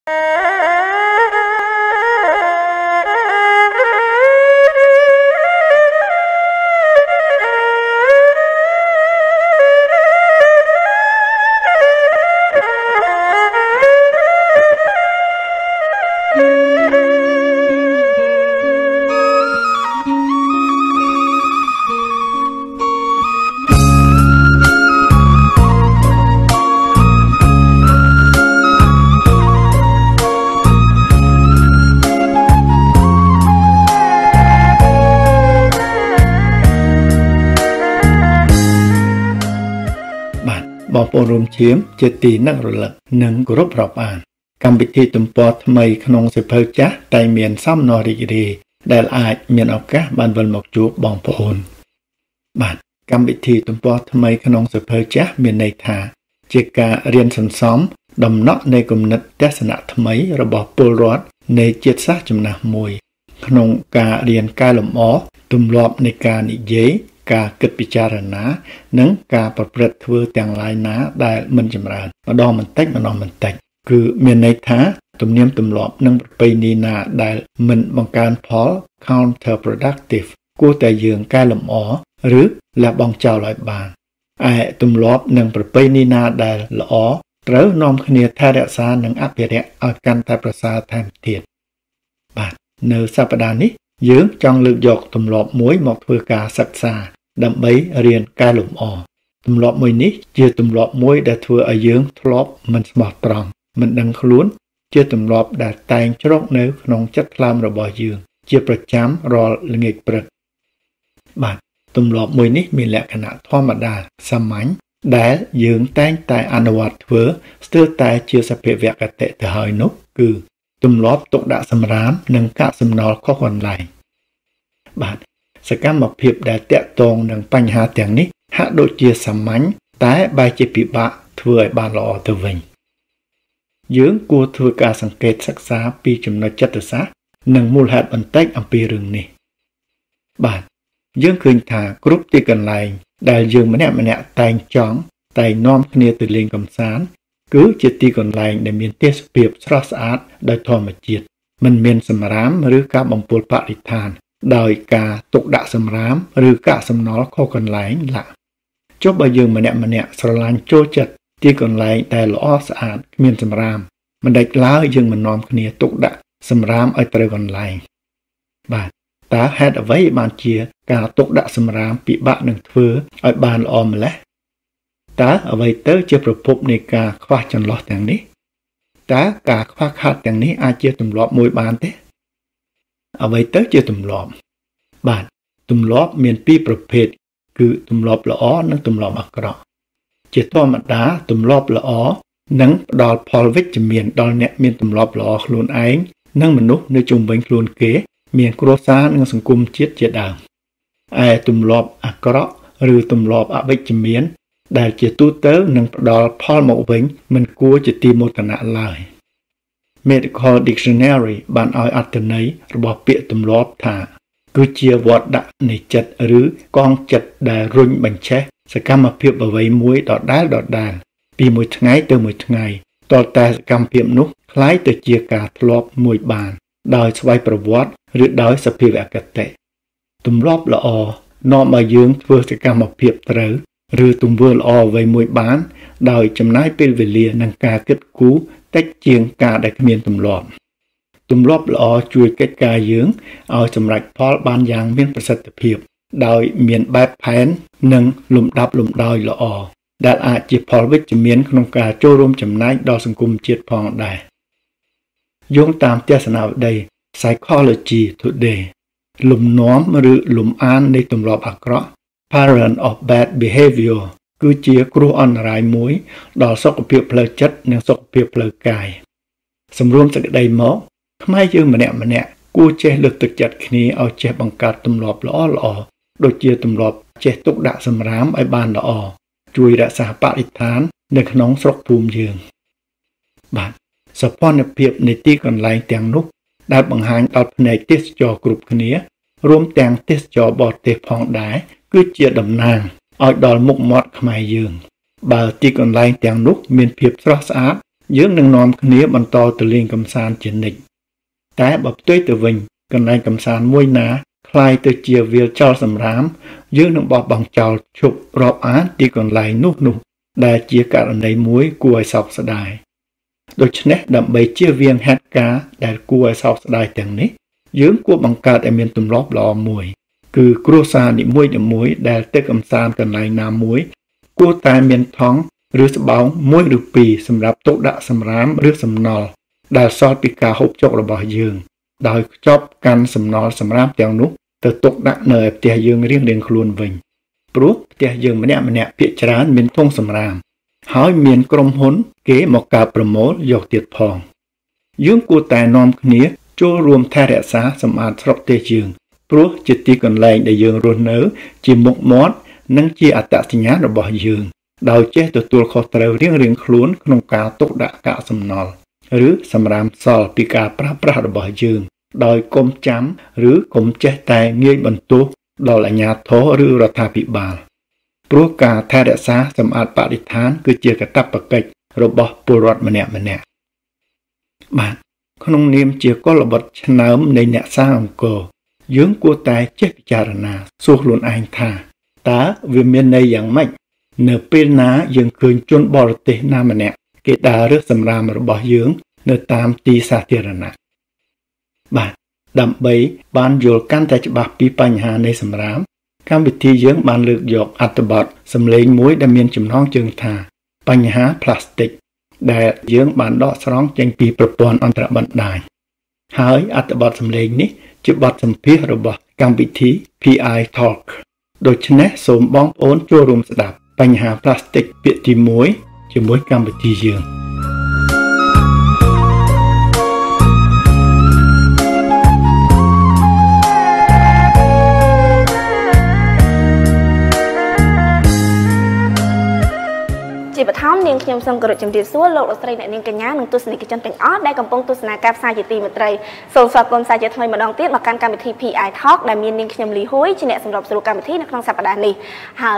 បងប្អូនរួមឈាមជាទីនឹករលឹកនិងគោរពរាប់អានកម្មវិធីទំព័រថ្មីក្នុងសៀវភៅចាស់តែមានសំណររីករាយដែលអាចមានឱកាសបានវិលមកជួបបងប្អូនបាទកម្មវិធីទំព័រថ្មីក្នុងសៀវភៅចាស់មានន័យថាជាការរៀនសន្សំដំណក់នៃគំនិតទស្សនៈថ្មីរបស់ពលរដ្ឋនៃជាតិសាសន៍ចំណាស់មួយក្នុងការរៀនកែលម្អទម្លាប់នៃការនិយាយការគិតពិចារណានិងការប្រព្រឹត្តធ្វើទាំងឡាយណាដែលមិនចម្រើនម្ដងបន្តិចគឺមានន័យថាទំនៀមទម្លាប់និងប្រពៃណីណាដែលមិនបង្កើនផល counterproductive គួរតែយើងកែលម្អឬលះបង់ចោលឲ្យបានឯទម្លាប់និងប្រពៃណីណាដែលល្អត្រូវនាំគ្នាថែរក្សានិងអភិរក្សឲ្យកាន់តែប្រសើរថែមទៀតបាទនៅសប្តាហ៍នេះយើងចង់លើកយកទម្លាប់មួយមកធ្វើការសិក្សាដើម្បីរៀនកែលម្អទម្លាប់មួយនេះជាទម្លាប់មួយដែលធ្វើឲ្យយើងធ្លាប់មិនស្មោះត្រង់មិនដឹងខ្លួនជាទម្លាប់ដែលតែងជ្រកនៅក្នុងចិត្តថ្លើមរបស់យើងជាប្រចាំរាល់ល្ងាចព្រឹកបាទទម្លាប់មួយនេះមានលក្ខណៈធម្មតាសាមញ្ញដែលយើងតែងតែអនុវត្តធ្វើស្ទើរតែជាសភាវគតិទៅហើយនោះគឺទម្លាប់ទុកដាក់សម្រាមនិងកាកសំណល់ខុសកន្លែងបាទសកម្មភាពដែលតាក់ទងនឹងបញ្ហាទាំងនេះហាក់ដូចជាសាមញ្ញតែបែរជាពិបាកធ្វើឲ្យបានល្អទៅវិញយើងគួរធ្វើការសង្កេតសិក្សាពីចំណុចចិត្តសាស្ត្រនិងមូលហេតុបន្តិចអំពីរឿងនេះបាទយើងឃើញថាគ្រប់ទីកន្លែងដែលយើងម្នាក់តែងនាំគ្នាទៅលេងកម្សាន្តគឺជាទីកន្លែងដែលមានទេសភាពស្រស់ស្អាតដោយធម្មជាតិមិនមានសម្រាមឬការបំពុលបរិស្ថានដោយការទុកដាក់សម្រាមឬកាកសំណល់ខុសកន្លែងឡើយចុះបើយើងម្នាក់ស្រឡាញ់ចូលចិត្តទីកន្លែងដែលល្អស្អាតគ្មានសម្រាមមិនដេចឡើយយើងមិននាំគ្នាទុកដាក់សម្រាមឲ្យត្រូវកន្លែងបាទតើហេតុអ្វីបានជាការទុកដាក់សម្រាមពិបាកនឹងធ្វើឲ្យបានល្អម្ល៉េះតើអ្វីទៅជាប្រភពនៃការខ្វះចន្លោះទាំងនេះតើការខ្វះខាតទាំងនេះអាចជាទម្លាប់មួយបានទេអ្វីទៅជាទម្លាប់បាទទម្លាប់មានពីរប្រភេទគឺទម្លាប់ល្អនិងទម្លាប់អាក្រក់ជាធម្មតាទម្លាប់ល្អនឹងផ្ដល់ផលវិជ្ជមានដល់អ្នកមានទម្លាប់ល្អខ្លួនឯងនិងមនុស្សនៅជុំវិញខ្លួនគេមានគ្រួសារនិងសង្គមជាតិជាដើមឯទម្លាប់អាក្រក់ឬទម្លាប់អវិជ្ជមានដែលជាទូទៅនឹងផ្ដល់ផលមកវិញមិនគួរជាទីមោទនៈឡើយ Medical Dictionary បានឲ្យអត្ថន័យរបស់ពាក្យទម្លាប់ថាគឺជាវដ្តដាក់នៃចិត្តឬកងចិត្តដែលរុញបញ្ឆេះសកម្មភាពអ្វីមួយដដែលពីមួយថ្ងៃទៅមួយថ្ងៃតតែសកម្មភាពនោះคล้ายទៅជាការធ្លាប់មួយបានដោយស្វ័យប្រវត្តិឬដោយសភាវគតិទម្លាប់ល្អនាំឲ្យយើងធ្វើសកម្មភាពត្រូវឬទង្វើល្អអ្វីមួយបានដោយចំណាយពេលវេលានិងការគិតគូរតិចជាងការដែលគ្មានទម្លាប់ល្អជួយកិច្ចការយើងឲ្យសម្រេចផលបានយ៉ាងមានប្រសិទ្ធភាពដោយមានបែបផែននិងលំដាប់លំដោយល្អដែលអាចជាផលវិជ្ជមានក្នុងការចូលរួមចំណែកដល់សង្គមជាតិផងដែរយោងតាមទស្សនវិស័យ Psychology Today លំនាំឬលំអាននៃទម្លាប់អាក្រក់ Pattern of Bad Behavior គឺជាគ្រោះអន្តរាយមួយដល់សុខភាពផ្លូវចិត្តនិងសុខភាពផ្លូវកាយសម្រួមសេចក្តីមកខ្មែរយើងម្នាក់គួរចេះលើកទឹកចិត្តគ្នាឲ្យចេះបង្កើតទម្លាប់ល្អដូចជាទម្លាប់ចេះទុកដាក់សម្រាមឲ្យបានល្អជួយរក្សាបរិស្ថាននៅក្នុងស្រុកភូមិយើងបាទសោភ័ណភាពនៃទីកន្លែងទាំងនោះដែលបង្ហាញដល់ផ្នែកទេសចរគ្រប់គ្នារួមទាំងទេសចរបរទេសផងដែរគឺជាតំណាងឲ្យដល់មុខមាត់ខ្មែរយើងបើទីកន្លែងទាំងនោះមានភាពស្រស់ស្អាតយើងនឹងនាំគ្នាបន្តទៅលេងកម្សាន្តជានិច្ចតែបើផ្ទុយទៅវិញកន្លែងកម្សាន្តមួយណាคล้ายទៅជាវាលចោលសម្រាមយើងនឹងបោះបង់ចោលឈប់រាប់អានទីកន្លែងនោះដែលជាករណីមួយគួរឲ្យសោកស្ដាយដូច្នេះដើម្បីជៀសវាងហេតុការណ៍ដែលគួរឲ្យសោកស្ដាយទាំងនេះយើងគួរបង្កើតឲ្យមានទម្លាប់ល្អមួយគឺគ្រួសារនីមួយៗដែលទៅកម្សាន្តកន្លែងណាមួយគួរតែមានថង់ឬស្បោងមួយឬពីរសម្រាប់ទុកដាក់សម្រាមឬសំណល់ដែលសល់ពីការហូបចុករបស់យើងដោយខ្ចប់កាន់សំណល់សម្រាមទាំងនោះទៅទុកដាក់នៅឯផ្ទះយើងរៀងៗខ្លួនវិញព្រោះផ្ទះយើងម្នាក់ភាគច្រើនមានធុងសម្រាមហើយមានក្រុមហ៊ុនគេមកកើតប្រមូលយកទៀតផងយើងគួរតែនាំគ្នាចូលរួមថែរក្សាសម្អាតស្រុកទេសយើងព្រោះជាទីកន្លែងដែលយើងរស់នៅជាមុខមាត់និងជាអត្តសញ្ញាណរបស់យើងដោយចេះទទួលខុសត្រូវរៀងៗខ្លួនក្នុងការទុកដាក់កាកសំណល់ឬសម្រាមសល់ពីការប្រើប្រាស់របស់យើងដោយកុំចាំឬកុំចេះតែងាយបន្ទោសដល់អាជ្ញាធរឬរដ្ឋាភិបាលព្រោះការថែរក្សាសម្អាតបរិស្ថានគឺជាកាតព្វកិច្ចរបស់ពលរដ្ឋម្នាក់បាទក្នុងនាមជាកុលបុត្រឆ្នើមនៃអ្នកសាងអង្គរយើងគួរតែចេះពិចារណាសួរខ្លួនឯងថាតើវាមានន័យយ៉ាងម៉េចនៅពេលណាយើងឃើញជនបរទេសណាម្នាក់គេដើររើសសម្រាមរបស់យើងនៅតាមទីសាធារណៈបាទដើម្បីបានយល់កាន់តែច្បាស់ពីបញ្ហានៃសម្រាមកម្មវិធីយើងបានលើកយកអត្ថបទសម្លេងមួយដែលមានចំណងជើងថាបញ្ហាផ្លាស្ទិកដែលយើងបានដកស្រង់ចេញពីប្រព័ន្ធអន្តរបណ្ដាញហើយអត្ថបទសម្លេងនេះជាបទសម្ភាសន៍របស់កម្មវិធី PI Talk ដូច្នេះសូមបងប្អូនចូលរួមស្ដាប់បញ្ហាផ្លាស្ទិកពាក្យទី1ជាមួយកម្មវិធីយើងជាបឋមនាងខ្ញុំសូមគោរពជំរាបសួរលោកលោកស្រីអ្នកនាងកញ្ញានិងទស្សនិកជនទាំងអស់ដែលកំពុងទស្សនាការផ្សាយជាទីមេត្រីសូមស្វាគមន៍ផ្សាយជាថ្មីម្ដងទៀតមកកាន់កម្មវិធី PI Talk ដែលមាននាងខ្ញុំលីហួយជាអ្នកសម្របសម្រួលកម្មវិធីនៅក្នុងសប្តាហ៍នេះហើយ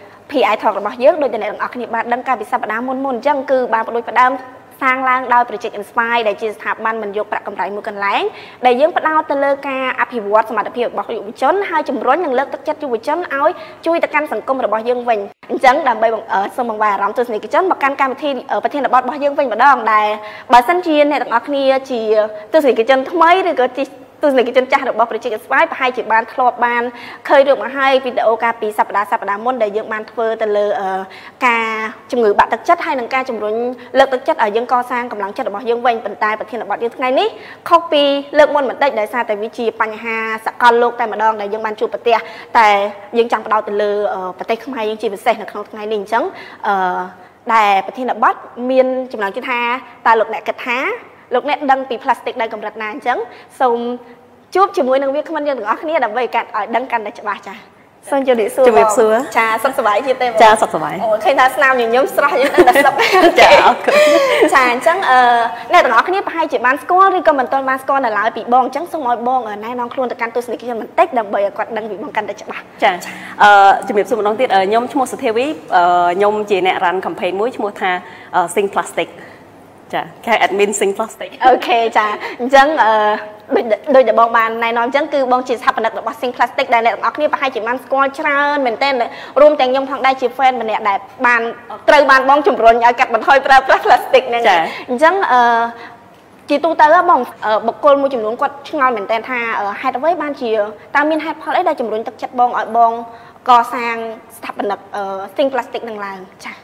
PI Talk របស់យើងដោយតែអ្នកទាំងអស់គ្នាបានដឹងកាលពីសប្តាហ៍មុនអញ្ចឹងគឺបានបដិផ្ដើមសាងឡើងដោយ Project Inspire ដែលជាស្ថាប័នមិនយកប្រាក់កម្រៃមួយកន្លែងដែលយើងផ្ដោតទៅលើការអភិវឌ្ឍសមត្ថភាពរបស់យុវជនហើយជំរុញនិងលើកទឹកចិត្តយុវជនឲ្យជួយទៅកាន់សង្គមរបស់យើងវិញអញ្ចឹងដើម្បីសូមបង្វែរអារម្មណ៍ទស្សនិកជនមកកាន់កម្មវិធីប្រធានបទរបស់យើងវិញម្ដងដែលបើសិនជាអ្នកទាំងអស់គ្នាជាទស្សនិកជនថ្មីឬក៏ទស្សនិកជនចាស់របស់ប្រជាជនស្វាយប្រហែលជាបានធ្លាប់បានឃើញរឿងមកហើយវីដេអូកាលពីសប្តាហ៍មុនដែលយើងបានធ្វើទៅលើការជំងឺបាក់ទឹកចិត្តហើយនឹងការជំរុញលើកទឹកចិត្តឲ្យយើងកសាងកម្លាំងចិត្តរបស់យើងវិញប៉ុន្តែប្រធានបទយើងថ្ងៃនេះខុសពីលើកមុនបន្តិចដោយសារតែវាជាបញ្ហាសកលលោកតែម្ដងដែលយើងបានជួបប្រទះតែយើងចង់ផ្ដោតទៅលើប្រទេសខ្មែរយើងជាពិសេសនៅក្នុងថ្ងៃនេះអញ្ចឹងដែលប្រធានបទមានចំណងជើងថាតើលោកអ្នកគិតថាលោកអ្នកដឹងពីផ្លាស្ទិកដែលកម្រិតណាអញ្ចឹងសូមជួបជាមួយនឹងវាគ្មិនយើងទាំងអស់គ្នាដើម្បីឲ្យដឹងកាន់តែច្បាស់ចាសូមជម្រាបសួរចាសុខសប្បាយជាទេចាសុខសប្បាយអូឃើញថាស្នាមញញឹមស្រស់យើងដឹងតែសុខចាអរគុណចាអញ្ចឹងអ្នកទាំងអស់គ្នាប្រហែលជាបានស្គាល់ឬក៏មិនទាន់បានស្គាល់នៅឡើយពីបងអញ្ចឹងសូមឲ្យបងណែនាំខ្លួនទៅកាន់ទស្សនិកជនបន្តិចដើម្បីឲ្យគាត់ដឹងពីបងកាន់តែច្បាស់ចាជម្រាបសួរម្ដងទៀតខ្ញុំឈ្មោះសុធាវីខ្ញុំជាអ្នក run campaign មួយឈ្មោះថា Sing Plasticចាគេ admin Sing Plastic អូខេចាអញ្ចឹងដូចដែលបងបានណែនាំអញ្ចឹងគឺបងជាស្ថាបនិករបស់ Sing Plastic ដែលអ្នកទាំងអស់គ្នាប្រហែលជាបានស្គាល់ច្រើនមែនទែនរួមទាំងខ្ញុំផងដែរជា fan ម្នាក់ដែលបានត្រូវបានបងជំរុញឲ្យកាត់បន្ថយប្រើប្រាស់ plastic ហ្នឹងអញ្ចឹងជាទូទៅបងបុគ្គលមួយចំនួនគាត់ឆ្ងល់មែនទែនថាហេតុអ្វីបានជាតើមានហេតុផលអីដែលជំរុញទឹកចិត្តបងឲ្យបងកសាងស្ថាបនិក Sing Plastic នឹងឡើងចា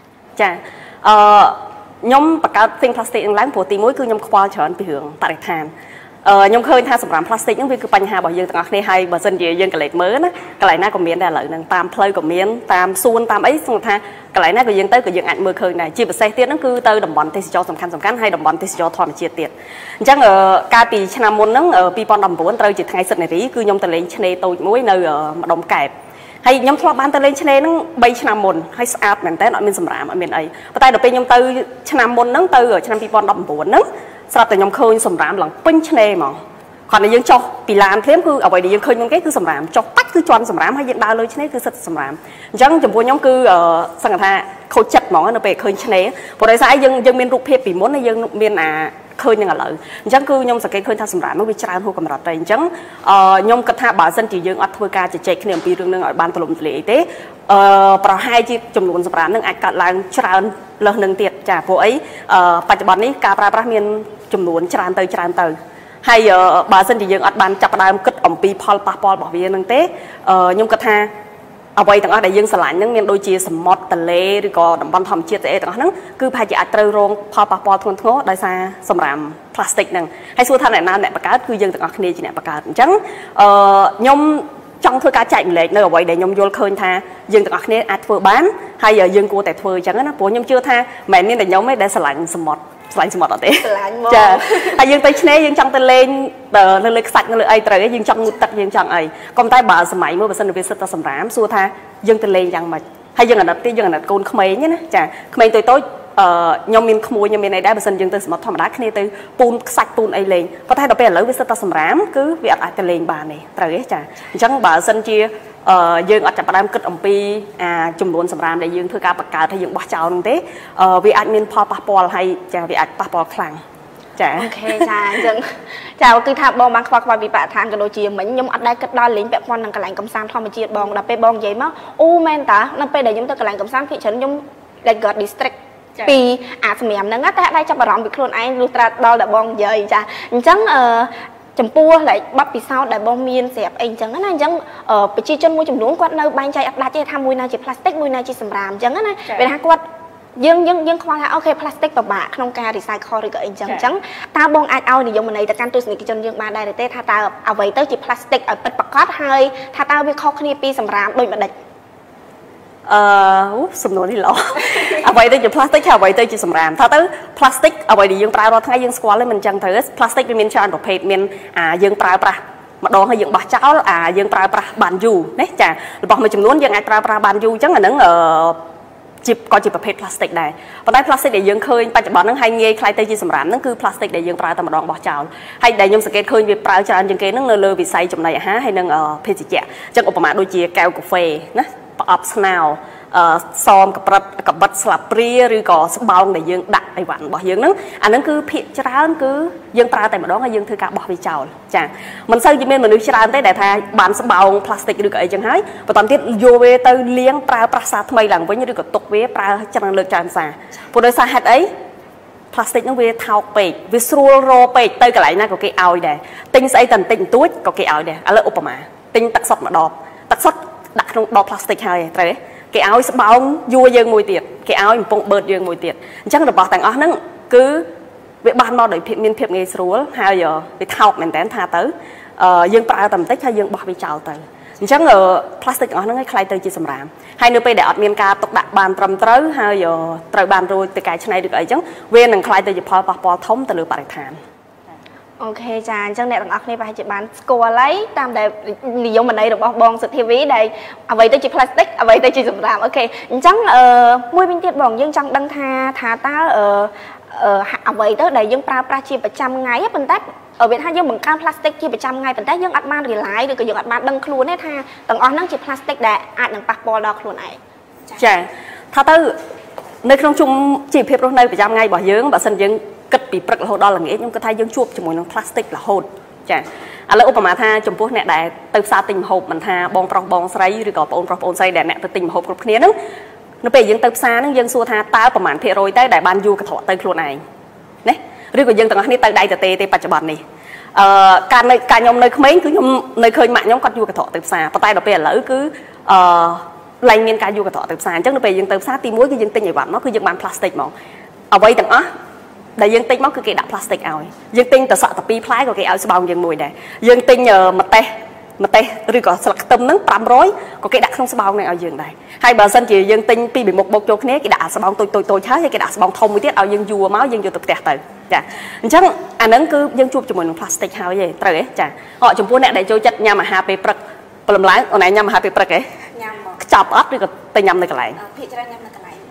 ខ្ញុំបង្កើត Sing Plastic នឹងឡើងព្រោះទី1គឺខ្ញុំខ្វល់ច្រើនពីរឿងបរិស្ថានខ្ញុំឃើញថាសម្រាប់ plastic ហ្នឹងវាគឺបញ្ហារបស់យើងទាំងអស់គ្នាហើយបើសិនជាយើងកលេចមើលណាកន្លែងណាក៏មានដែរឥឡូវហ្នឹងតាមផ្លូវក៏មានតាមសួនតាមអីស្គាល់ថាកន្លែងណាក៏យើងទៅក៏យើងអាចមើលឃើញដែរជាពិសេសទៀតហ្នឹងគឺទៅតំបន់ទេសចរសំខាន់ហើយតំបន់ទេសចរធម្មជាតិទៀតអញ្ចឹងកាលពីឆ្នាំមុនហ្នឹង2019ត្រូវជាថ្ងៃសិទ្ធិនារីគឺខ្ញុំទៅលេងឆ្នេរតូចមួយនៅម្ដុំកែបហើយខ្ញុំធ្លាប់បានទៅលេងឆ្នេរហ្នឹង3ឆ្នាំមុនហើយស្អាតមែនតើអត់មានសម្រាមអត់មានអីប៉ុន្តែដល់ពេលខ្ញុំទៅឆ្នាំមុនហ្នឹងទៅឆ្នាំ2019ហ្នឹងស្រាប់តែខ្ញុំឃើញសម្រាមឡើងពេញឆ្នេរហ្មងគាត់តែយើងចុះពីឡានភ្លាមគឺអ្វីដែលយើងឃើញមុនគេគឺសម្រាមចុះបាច់គឺជាន់សម្រាមហើយយើងដើរលើឆ្នេរគឺសិតសម្រាមអញ្ចឹងចំពោះខ្ញុំគឺសង្កត់ថាខូចចិត្តហ្មងនៅពេលឃើញឆ្នេរព្រោះដោយសារយើងមានរូបភាពពីមុនហើយយើងមានឃើញនឹងឥឡូវអញ្ចឹងគឺខ្ញុំសង្កេតឃើញថាសម្រាប់នោះវាច្រើនហួសកម្រិតទៅអញ្ចឹងខ្ញុំគិតថាបើសិនជាយើងអត់ធ្វើការជជែកគ្នាអំពីរឿងនឹងឲ្យបានទូលំទូលាយអីទេប្រហែលជាចំនួនសម្រាប់នឹងអាចកាត់ឡើងច្រើនលើសនឹងទៀតចាព្រោះអីបច្ចុប្បន្ននេះការប្រើប្រាស់មានចំនួនច្រើនទៅហើយបើសិនជាយើងអត់បានចាប់ផ្ដើមគិតអំពីផលប៉ះពាល់របស់វានឹងទេខ្ញុំគិតថាអ្វីទាំងអស់ដែលយើងស្រឡាញ់ហ្នឹងមានដូចជាសមុទ្រទន្លេឬក៏តំបន់ធម្មជាតិស្អីទាំងអស់ហ្នឹងគឺប្រហែលជាអាចត្រូវរងផលប៉ះពាល់ធ្ងន់ធ្ងរដោយសារសម្រាមផ្លាស្ទិកហ្នឹងហើយសួរថាអ្នកណាអ្នកបង្កើតគឺយើងទាំងអស់គ្នាជាអ្នកបង្កើតអញ្ចឹងខ្ញុំចង់ធ្វើការចែកម្លែកនៅអ្វីដែលខ្ញុំយល់ឃើញថាយើងទាំងអស់គ្នាអាចធ្វើបានហើយយើងគួរតែធ្វើអញ្ចឹងណាព្រោះខ្ញុំជឿថាមិនមែនមានតែខ្ញុំទេដែលស្រឡាញ់សមុទ្រអត់ទេស្រឡាញ់មកចាហើយយើងទៅឆ្នេរយើងចង់ទៅលេងនៅលើខ្សាច់នៅលើអីត្រូវយើងចង់ងូតទឹកយើងចង់អីក៏តែបើសម័យមួយបើសិនវាសិតតែសម្រាមសួរថាយើងទៅលេងយ៉ាងម៉េចហើយយើងអាណិតទៀតយើងអាណិតកូនក្មេងណាចាក្មេងតូចខ្ញុំមានក្មួយខ្ញុំមានអីដែរបើសិនយើងទៅសមុទ្រធម្មតាគ្នាទៅពូនខ្សាច់ពូនអីលេងប៉ុន្តែដល់ពេលឥឡូវវាសិតតែសម្រាមគឺវាអត់អាចទៅលេងបានទេត្រូវទេចាអញ្ចឹងបើសិនជាយើងអត់ចាប់ផ្ដើមគិតអំពីចំនួនសម្រាមដែលយើងធ្វើការបង្កើតហើយយើងបោះចោលនោះទេវាអាចមានផលប៉ះពាល់ហើយចាវាអាចប៉ះពាល់ខ្លាំងចាអូខេចាអញ្ចឹងចាគឺថាបងបានខ្វល់ពីបរិស្ថានក៏ដូចជាមិញខ្ញុំអត់ដែរគិតដល់លេងពាក់ព័ន្ធនឹងកន្លែងកំសាន្តធម្មជាតិបងដល់ពេលបងនិយាយមកអូមែនតានៅពេលដែលខ្ញុំទៅកន្លែងកំសាន្តភាគច្រើនខ្ញុំ like God district ពីសម្រាប់ហ្នឹងតែដែរចាប់អារម្មណ៍ពីខ្លួនឯងលុះត្រាដល់ដល់បងនិយាយចាអញ្ចឹងចំពោះបទពិសោធន៍ដែលបងមានស្រាប់អីអញ្ចឹងណាអញ្ចឹងប្រជាជនមួយចំនួនគាត់នៅបែងចែកអត់ដាច់ទេថាមួយណាជាផ្លាស្ទិកមួយណាជាសម្រាមអញ្ចឹងណាពេលថាគាត់យើងខ្វល់ថាអូខេផ្លាស្ទិកពិបាកក្នុងការ recycle ឬក៏អីអញ្ចឹងតើបងអាចឲ្យនិយមន័យទៅកាន់ទស្សនិកជនយើងបានដែរទេថាតើអ្វីទៅជាផ្លាស្ទិកឲ្យពិតប្រាកដហើយថាតើវាខុសគ្នាពីសម្រាមដូចម្ដេចសំណួរនេះល្អអ្វីទៅជាផ្លាស្ទិកហើយអ្វីទៅជាសម្រាមថាទៅផ្លាស្ទិកអ្វីដែលយើងប្រើរាល់ថ្ងៃយើងស្គាល់ហើយមិនចឹងទៅផ្លាស្ទិកវាមានច្រើនប្រភេទមានយើងប្រើប្រាស់ម្ដងហើយយើងបោះចោលយើងប្រើប្រាស់បានយូរណាចារបស់មួយចំនួនយើងអាចប្រើប្រាស់បានយូរអញ្ចឹងអាហ្នឹងក៏ជាប្រភេទផ្លាស្ទិកដែរប៉ុន្តែផ្លាស្ទិកដែលយើងឃើញបច្ចុប្បន្នហ្នឹងហើយងាយខ្លាយទៅជាសម្រាមហ្នឹងគឺផ្លាស្ទិកដែលយើងប្រើតែម្ដងបោះចោលហើយដែលខ្ញុំសង្កេតឃើញវាប្រើច្រើនជាងគេហ្នឹងនៅលើវិស័យចំណីអាហារហើយនឹងភេសជ្ជៈអញ្ចឹងឧបមាដូចជាកែវកាហ្វេណាប្រអប់ស្នោសមកបិតស្លាបព្រាឬក៏ស្បោងដែលយើងដាក់អីវ៉ាន់របស់យើងហ្នឹងអាហ្នឹងគឺភាគច្រើនគឺយើងប្រើតែម្ដងហើយយើងធ្វើការបោះវាចោលចាមិនសូវជាមានមនុស្សច្រើនទេដែលថាបានស្បោងផ្លាស្ទិកឬក៏អីចឹងហើយបន្តទៀតយកវាទៅលាងប្រើប្រាស់សារថ្មីឡើងវិញឬក៏ទុកវាប្រើច្រើនលើកច្រើនសារព្រោះដោយសារហេតុអីផ្លាស្ទិកហ្នឹងវាថោកពេកវាស្រួលរពេកទៅកន្លែងណាក៏គេឲ្យដែរទិញស្អីតែបន្តិចបន្តួចក៏គេឲ្យដែរឥឡូវឧបមាទិញទឹកសុទ្ធមួយដបទឹកសុទ្ធដាក់ក្នុងដបផ្លាស្ទិកហើយត្រូវទេគេឲ្យស្បោងយួរយើងមួយទៀតគេឲ្យកំប៉ុងបឺតយើងមួយទៀតអញ្ចឹងរបស់ទាំងអស់ហ្នឹងគឺវាបានមកដោយមានភាពងាយស្រួលហើយវាថោកមែនតើថាទៅយើងប្រើតែបន្តិចហើយយើងបោះវាចោលទៅអញ្ចឹងផ្លាស្ទិកទាំងអស់ហ្នឹងឲ្យខ្លាយទៅជាសម្រាមហើយនៅពេលដែលអត់មានការទុកដាក់បានត្រឹមត្រូវហើយត្រូវបានរួចទៅកែច្នៃឬក៏អីចឹងវានឹងខ្លាយទៅជាផលប៉ះពាល់ធំទៅលើបរិស្ថានអូខេចាអញ្ចឹងអ្នកទាំងអស់គ្នាប្រហែលជាបានស្គាល់ហើយតាមដែលនិយមន័យរបស់បងសុធាវីដែលអ្វីទៅជាផ្លាស្ទិកអ្វីទៅជាសម្រាមអូខេអញ្ចឹងមួយវិញទៀតបងយើងចង់ដឹងថាតើអ្វីទៅដែលយើងប្រើប្រាស់ជាប្រចាំថ្ងៃប៉ុន្តែវាថាយើងបង្កើនផ្លាស្ទិកជាប្រចាំថ្ងៃប៉ុន្តែយើងអត់បាន rely ឬក៏យើងអត់បានដឹងខ្លួនទេថាទាំងអស់ហ្នឹងជាផ្លាស្ទិកដែលអាចនឹងប៉ះពាល់ដល់ខ្លួនឯងចាថាទៅនៅក្នុងជុំជីវភាពរស់នៅប្រចាំថ្ងៃរបស់យើងបើសិនយើងគិតពីព្រឹករហូតដល់ល្ងាចខ្ញុំគិតថាយើងជួបជាមួយនឹងផ្លាស្ទិករហូតចាឥឡូវឧបមាថាចំពោះអ្នកដែលទៅផ្សារទិញម្ហូបមិនថាបងប្រុសបងស្រីឬក៏បងប្រុសបងស្រីដែលអ្នកទៅទិញម្ហូបគ្រប់គ្នាហ្នឹងនៅពេលយើងទៅផ្សារហ្នឹងយើងសួរថាតើប្រមាណភាគរយទៅដែលបានយួរកន្ត្រកទៅខ្លួនឯងណាឬក៏យើងទាំងអស់គ្នាទៅដៃទទេបច្ចុប្បន្ននេះការខ្ញុំនៅក្មេងគឺខ្ញុំនៅឃើញម៉ាក់ខ្ញុំគាត់យួរកន្ត្រកទៅផ្សារប៉ុន្តែដល់ពេលឥឡូវគឺឡើងមានការយួរកន្ត្រកទៅផ្សារអញ្ចឹងនៅពេលយើងទៅផ្សារទី1គឺយើងទិញអីវ៉ាន់មកគឺយើងបានផ្លាស្ទិកមកអ្វីទាំងអស់ដែលយើងទិញមកគឺគេដាក់ផ្លាស្ទិកឲ្យយើងទិញតែសក់តែ2ផ្លែក៏គេឲ្យស្បោងយើងមួយដែរយើងទិញម្ទេសឬក៏ស្លឹកខ្ទឹមហ្នឹង500ក៏គេដាក់ក្នុងស្បោងហ្នឹងឲ្យយើងដែរហើយបើសិនជាយើងទិញពីមុខបោកចូលគ្នាគេដាក់ស្បោងតូចហើយគេដាក់ស្បោងធំមួយទៀតឲ្យយើងយួរមកយើងយកទៅផ្ទះទៅចាអញ្ចឹងអាហ្នឹងគឺយើងជួបជាមួយនឹងផ្លាស្ទិកហើយទេត្រូវទេចាចំពោះអ្នកដែលចូលចិត្តញ៉ាំអាហារពេលព្រឹកព្រលឹមឡើងអូនឯងញ៉ាំអាហារពេលព្រឹកទេញ៉ាំខ្ចប់អត់ឬក៏ទៅញ៉ាំនៅកន្លែងភាគច្រើនញ៉ាំនៅកន្លែង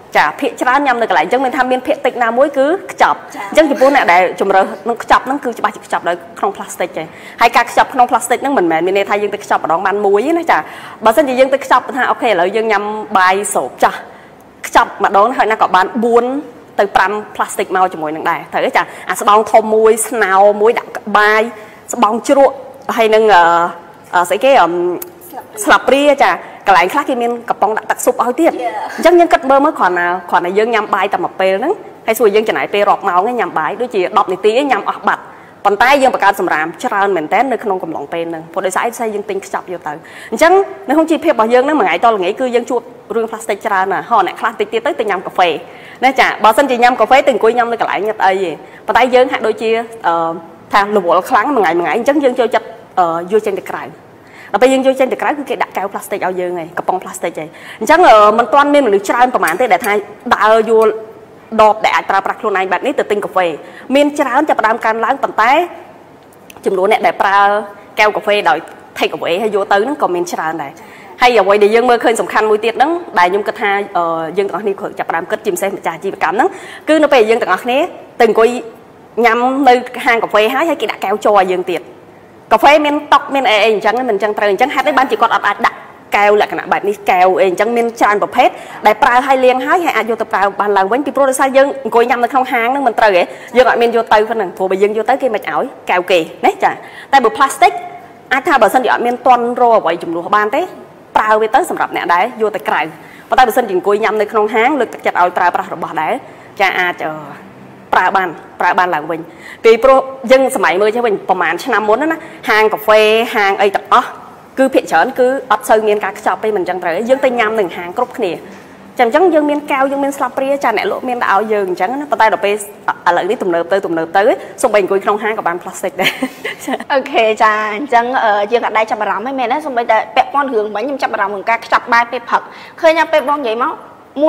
ចាភាកច្រើនញ៉ាំនៅកន្លែងអញ្ចឹងមានថាមានភាកតិចណាមួយគឺខ្ចប់អញ្ចឹងចំពោះអ្នកដែលជំរើសនឹងខ្ចប់ហ្នឹងគឺច្បាស់ជាខ្ចប់នៅក្នុងផ្លាស្ទិកទេហើយការខ្ចប់ក្នុងផ្លាស្ទិកហ្នឹងមិនមែនមានន័យថាយើងទៅខ្ចប់ម្ដងបានមួយទេណាចាបើមិនជាយើងទៅខ្ចប់ថាអូខេឥឡូវយើងញ៉ាំបាយស្រូបចាស់ខ្ចប់ម្ដងហើយណាក៏បាន4 ទៅ 5 ផ្លាស្ទិកមកជាមួយនឹងដែរត្រូវទេចាអាស្បោងធំមួយស្នោមួយដាក់បាយស្បោងជ្រក់ហើយនឹងស្អីគេស្លាបព្រាចាកន្លែងខ្លះគេមានកំប៉ុងដាក់ទឹកស៊ុបឲ្យទៀតអញ្ចឹងយើងគិតមើលមើលគ្រាន់តែយើងញ៉ាំបាយតែមួយពេលហ្នឹងហើយស្រួលយើងចំណាយពេលរាប់ម៉ោងញ៉ាំបាយដូចជា10នាទីញ៉ាំអស់បាត់ប៉ុន្តែយើងបង្កើតសម្រាមច្រើនមែនតើនៅក្នុងកំឡុងពេលហ្នឹងព្រោះដោយសារយើងទិញខ្ចប់យកទៅអញ្ចឹងនៅក្នុងជីវភាពរបស់យើងហ្នឹងមួយថ្ងៃតល្ងាចគឺយើងជួបរឿងផ្លាស្ទិកច្រើនណាស់ហ៎អ្នកខ្លះតិចទៀតទៅញ៉ាំកាហ្វេណាចាបើមិនជាញ៉ាំកាហ្វេទៅអង្គុយញ៉ាំនៅកន្លែងអត់អីទេប៉ុន្តែយើងហាក់ដូចជាថារវល់ខ្លាំងមួយថ្ងៃអញ្ចឹងយើងចូលចិត្តយកចេញទៅក្រៅដល់ពេលយើងយកចេញទៅក្រៅគឺគេដាក់កែវផ្លាស្ទិកឲ្យយើងហើយកំប៉ុងផ្លាស្ទិកហើយអញ្ចឹងមិនទាន់មានមនុស្សច្រើនប្រហែលទេដែលថាដើរយល់ដបដែលអាចប្រើប្រាស់ខ្លួនឯងបែបនេះទៅទិញកាហ្វេមានច្រើនចាប់ផ្ដើមកើនឡើងប៉ុន្តែចំនួនអ្នកដែលប្រើកែវកាហ្វេដោយ take away ហើយយកទៅហ្នឹងក៏មានច្រើនដែរហើយអ្វីដែលយើងមើលឃើញសំខាន់មួយទៀតហ្នឹងដែលខ្ញុំគិតថាយើងទាំងអស់គ្នាចាប់ផ្ដើមគិតជាពិសេសម្ចាស់អាជីវកម្មហ្នឹងគឺនៅពេលយើងទាំងអស់គ្នាទៅអង្គុយញ៉ាំនៅហាងកាហ្វេហើយគេដាក់កែវជ័រឲ្យយើងទៀតកាហ្វេមានតុកមានអីអញ្ចឹងមិនអញ្ចឹងត្រូវអញ្ចឹងហេតុអីបានជាគាត់អត់អាចដាក់កែវលក្ខណៈបែបនេះកែវអីអញ្ចឹងមានច្រើនប្រភេទដែលប្រើឲ្យលាងហើយអាចយកទៅប្រើបានឡើងវិញពីព្រោះដោយសារយើងអង្គុយញ៉ាំនៅក្នុងហាងហ្នឹងមិនត្រូវទេយើងអត់មានយកទៅប៉ុណ្ណឹងព្រោះបើយើងយកទៅគេមិនឲ្យកែវគេណាចាតែបើផ្លាស្ទិកអាចថាបើសិនជាអត់មានតន់រអ្វីចំនួនបានទេប្រើវាទៅសម្រាប់អ្នកដែរយកទៅក្រៅប៉ុន្តែបើសិនជាអង្គុយញ៉ាំនៅក្នុងហាងលើកទឹកចិត្តឲ្យប្រើប្រាស់របស់ដែរចាអាចប្រើបានឡើងវិញពីព្រោះយើងសម័យមើលចេះវិញប្រហែលឆ្នាំមុនណាហាងកាហ្វេហាងអីទាំងអស់គឺភាគច្រើនគឺអត់សូវមានការខ្ចប់ទេមិនអញ្ចឹងត្រូវយើងទៅញ៉ាំនឹងហាងគ្រប់គ្នាចាអញ្ចឹងយើងមានកែវយើងមានស្លាបព្រាចាអ្នកលក់មានដាក់ឲ្យយើងអញ្ចឹងណាប៉ុន្តែដល់ពេលឥឡូវនេះទំនើបទៅសូម្បីអង្គុយក្នុងហាងក៏បានផ្លាស្ទិកដែរអូខេចាអញ្ចឹងយើងអត់ដែរចាប់អារម្មណ៍ហ្នឹងមែនទេសូម្បីតែពាក់ព័ន្ធរឿងវិញខ្ញុំចាប់អារម្មណ៍នឹងការខ្ចប់បាយពេលផឹកឃើញតែពេលបងនិយាយមក1 2 3 4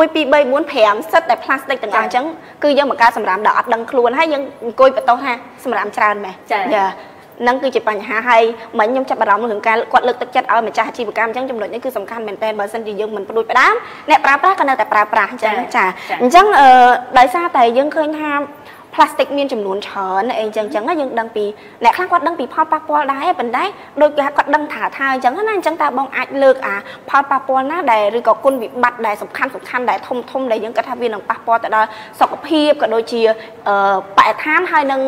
5សិតតែផ្លាស្ទិកទាំងអស់អញ្ចឹងគឺយើងបង្កើតសម្រាមដល់អត់ដឹងខ្លួនហើយយើងអង្គុយបន្តថាសម្រាមច្រើនមែនចាហ្នឹងគឺជាបញ្ហាហើយមិញខ្ញុំចាប់អារម្មណ៍រឿងការគាត់លើកទឹកចិត្តឲ្យម្ចាស់អាជីវកម្មអញ្ចឹងចំណុចនេះគឺសំខាន់មែនតើបើមិនជាយើងមិនផ្ដួចផ្ដើមអ្នកប្រើប្រាស់ក៏នៅតែប្រើប្រាស់អញ្ចឹងចាអញ្ចឹងដោយសារតែយើងឃើញថាផ្លាស្ទិកមានចំនួនច្រើនអីអញ្ចឹងយើងដឹងពីអ្នកខ្លះគាត់ដឹងពីផលប៉ះពាល់ដែរប៉ុន្តែដូចគេគាត់ដឹងថាអញ្ចឹងណាអញ្ចឹងតើបងអាចលើកអាផលប៉ះពាល់ណាដែលឬក៏គុណវិបត្តិដែលសំខាន់ដែលធំដែលយើងគិតថាវានឹងប៉ះពាល់ទៅដល់សុខភាពក៏ដូចជាបរិស្ថានហើយនឹង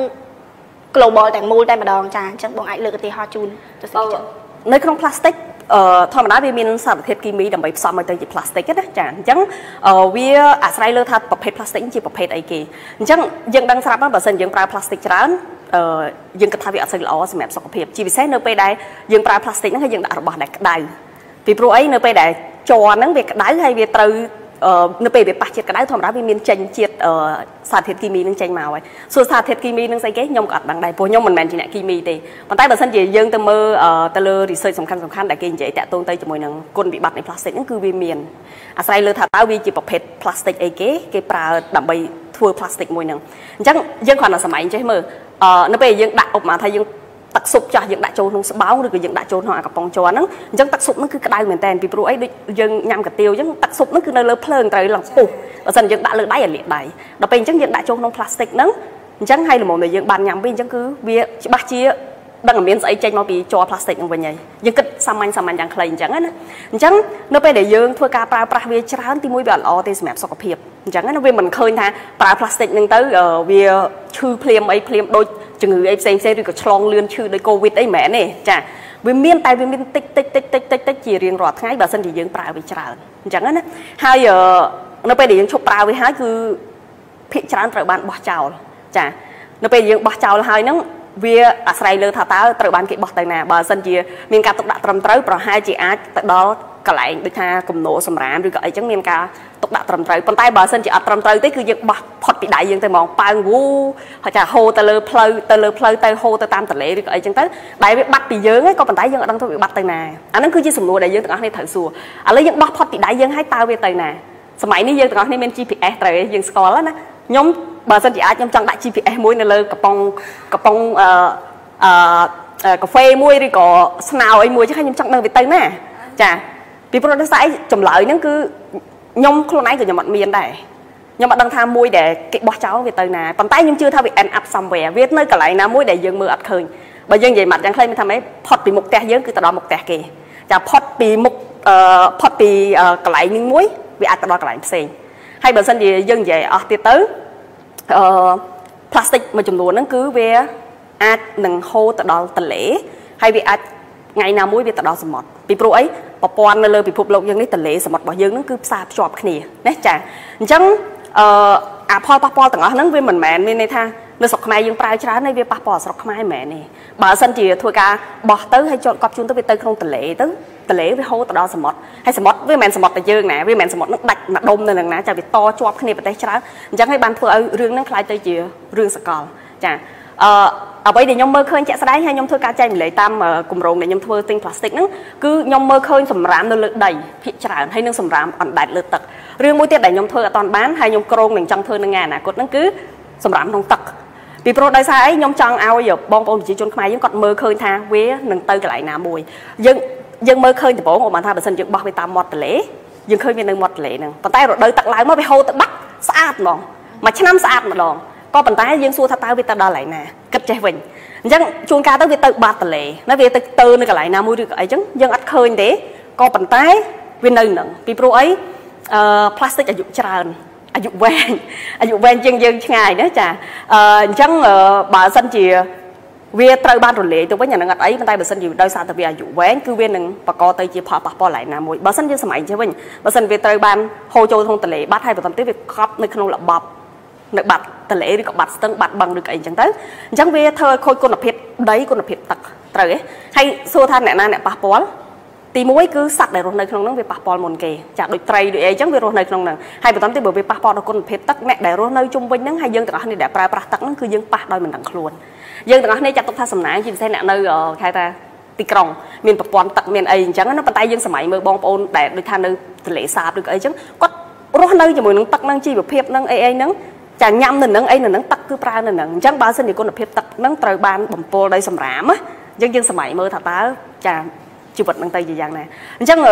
global ទាំងមូលតែម្ដងចាអញ្ចឹងបងអាចលើកឧទាហរណ៍ជូនទៅសិននៅក្នុងផ្លាស្ទិកធម្មតាវាមានសារធាតុគីមីដើម្បីផ្សំឲ្យទៅជាផ្លាស្ទិកណាចាអញ្ចឹងវាអាស្រ័យលើថាប្រភេទផ្លាស្ទិកជាប្រភេទអីគេអញ្ចឹងយើងដឹងស្រាប់ហើយបើសិនយើងប្រើផ្លាស្ទិកច្រើនយើងគិតថាវាអត់សូវល្អសម្រាប់សុខភាពជាពិសេសនៅពេលដែលយើងប្រើផ្លាស្ទិកហ្នឹងហើយយើងដាក់របស់ដែលក្តៅពីព្រោះអីនៅពេលដែលជ័រហ្នឹងវាក្តៅហើយវាត្រូវនៅពេលវាប៉ះជាតិក្តៅធម្មតាវាមានចេញជាតិសារធាតុគីមីនឹងចេញមកហើយសួរសារធាតុគីមីនឹងស្អីគេខ្ញុំក៏អត់ដឹងដែរព្រោះខ្ញុំមិនមែនជាអ្នកគីមីទេប៉ុន្តែបើសិនជាយើងទៅមើលទៅលើ research សំខាន់ដែលគេនិយាយតាក់ទងទៅជាមួយនឹងគុណវិបត្តិនៃ plastic ហ្នឹងគឺវាមានអាស្រ័យលើថាតើវាជាប្រភេទ plastic អីគេប្រើដើម្បីធ្វើ plastic មួយហ្នឹងអញ្ចឹងយើងគ្រាន់តែសម័យចេះមើលនៅពេលយើងដាក់ឧបមាថាយើងទឹកស៊ុបចាស់យើងដាក់ចូលក្នុងស្បោងឬក៏យើងដាក់ចូលក្នុងអាកំប៉ុងជ័រហ្នឹងអញ្ចឹងទឹកស៊ុបហ្នឹងគឺក្តៅមែនតើពីព្រោះអីដូចយើងញ៉ាំកាទៀវអញ្ចឹងទឹកស៊ុបហ្នឹងគឺនៅលើភ្លើងត្រូវឡើងពុះបើមិនយើងដាក់លើដៃឲ្យលាកដៃដល់ពេលអញ្ចឹងយើងដាក់ចូលក្នុងផ្លាស្ទិកហ្នឹងអញ្ចឹងហើយល្មមដែលយើងបានញ៉ាំវិញអញ្ចឹងគឺវាច្បាស់ជាដឹងតែមានស្អីចេញមកពីជ័រផ្លាស្ទិកហ្នឹងវិញហើយយើងគិតសាមញ្ញយ៉ាងខ្លីអញ្ចឹងណាអញ្ចឹងនៅពេលដែលយើងធ្វើការប្រើប្រាស់វាច្រើនទីមួយវាអត់ល្អទេសម្រាប់សុខភាពអញ្ចឹងណាវាមិនឃើញថាប្រើផ្លាស្ទិកហ្នឹងទៅវាឈឺភ្លាមដូចជំងឺអីផ្សេងឬក៏ឆ្លងលឿនឈឺដោយកូវីដអីមិនមែនទេចាវាមានតិចជារៀងរាល់ថ្ងៃបើមិនជាយើងប្រើវាច្រើនអញ្ចឹងណាហើយនៅពេលដែលយើងឈប់ប្រើវាហើយគឺភាគច្រើនត្រូវបានបោះចោលចានៅពេលយើងបោះចោលហើយហ្នឹងវាអាស្រ័យលើថាតើត្រូវបានគេបោះទៅណាបើមិនជាមានការទុកដាក់ត្រឹមត្រូវប្រហែលជាអាចទៅដល់កន្លែងដូចថាគំនរសម្រាមឬក៏អីចឹងមានការទុកដាក់ត្រឹមត្រូវប៉ុន្តែបើមិនជាអត់ត្រឹមត្រូវទេគឺយើងបោះផុតពីដៃយើងទៅហ្មងប៉ើងវូហើយចាហូរទៅលើផ្លូវទៅហូរទៅតាមទន្លេឬក៏អីចឹងទៅដែលវាបាត់ពីយើងក៏ប៉ុន្តែយើងអត់ដឹងថាវាបាត់ទៅណាអាហ្នឹងគឺជាសំណួរដែលយើងទាំងអស់គ្នាត្រូវសួរឥឡូវយើងបោះផុតពីដៃយើងហើយតើវាទៅណាសម័យនេះយើងទាំងអស់គ្នាមាន GPS ត្រូវយើងស្គាល់ណាខ្ញុំបើមិនជាអាចខ្ញុំចង់ដាក់ GPS មួយនៅលើកំប៉ុងកាហ្វេមួយឬក៏ស្នោអីមួយចឹងខ្ញុំចង់ដឹងវាទៅណាចាពីព្រោះដោយសារចម្លើយហ្នឹងគឺ nhom khuôn này của nhà mặt miền đây nhưng mà đang tham mui để cái bó cháu về tới này bàn tay nhưng chưa thay bị end up somewhere viết nơi cả lại nào mui để dừng mưa ắt khơi bởi dân vậy mặt chẳng khai mình tham ấy pot bị một tè dướng cứ tao đó một tè kì chả pot bị một pot bị cả lại những muối bị ăn tao đó cả lại xì hay bản thân gì dân vậy tiết tới plastic mà chùm đồ nó cứ về ăn nâng hô tao đó tao lễ hay bị ăn ngày nào muối bị tao đó sầm mọt bị pro ấy bỏ quan lên bị phục lộc dân đấy tao lễ sầm mọt bỏ dân nó cứ sạp chọp khỉ đấy chả chẳng pol tầng ở nó với mình mẹ nên này tha nơi sọc mai dương prai chán này với pol sọc mai mẹ này bà sân chỉ thôi cả bỏ tới hay chọn cọp chun tới tới không tờ lễ với hô tờ đó sầm mót hay sầm mót với mẹ sầm mót tại dương nè với mẹ sầm mót nó đạch mà đông nên là nè chả bị to chọp cái này bị tay chán chẳng hay ban phơi riêng nó khai tới chỉ riêng sạc cò chả ở bây giờ nhom mơ khơi chạy say hay nhom thôi cá chay mình lấy tam cùng rồng để nhom thôi tinh plastic nó cứ nhom mơ khơi sầm rám nó lực đầy thị tràn hay nâng sầm rám ẩn đại lực tật riêng mũi tiết để nhom thôi ở toàn bán hay nhom krong đừng trong thôi nâng ngàn nè cột nó cứ sầm rám trong tật vì pro đây sai nhom trong ao giờ bong bong chỉ chôn khai những con mơ khơi tha quế nâng tơi cái lại nà mùi dân mơ khơi thì bố một bàn tha bản thân dựng bao về tam mọt lễ dân khơi về nâng mọt lễ nè bàn tay rồi đời tật lại mới bị hô tật bắt sát mà năm sát mà đòn có bàn tay dân xua tha tao về tao đo lại nè cất trái vịnh dân chuông ca tới về tao bạt lễ nó về tao nơi cái lại nà mùi được ấy chứ dân ăn khơi thế có bàn tay về nơi nè vì pro ấy plastic ở dụng tràn à dụ ven chân dân ngày đó chà chẳng bà sân chỉ về trai ban rồi lệ tôi với nhà năng ấy bên tay bà sân gì đôi sao tại vì dụ ven cứ viên nâng bà co tay chỉ bỏ lại nè mùi bà sân dân sớm ảnh chứ mình bà sân về trai ban hồ châu thông tệ lệ bắt hay bà tâm tiếp việc khóc nơi không là bập nơi bạt tệ lệ đi có bạt tấn bạt bằng được ấy chẳng tới chẳng về thơ khôi con lập hiệp đấy con lập hiệp tật trời ấy hay xua than nè bà bó thì mỗi cứ sạch để rồi nơi không nó về passport một kề chả được trade được ấy chẳng về rồi nơi không nè hay bị tóm tới bởi vì passport nó còn phê tắc mẹ để rồi nơi chung quanh nó hay dân tận này để tắc nó cứ dân pa đôi mình đặng luôn dân tận này chặt tóc tha sầm nải chỉ xem nè nơi khai ta tì còng miền passport tắc miền ấy chẳng nó bàn tay dân sầm mày mơ bong ôn để được than nơi lễ sạp được ấy chẳng có rồi nơi cho mùi nó tắc năng chiแบบphê năng ấy năng chả nhâm nè năng ấy năng tắc cứ pra nè chẳng bao giờ thì con được phê tắc năng trời ban bầm pol đây sầm rám á dân sầm mày mơ thật ta chả chịu vật năng tay gì dạng này chẳng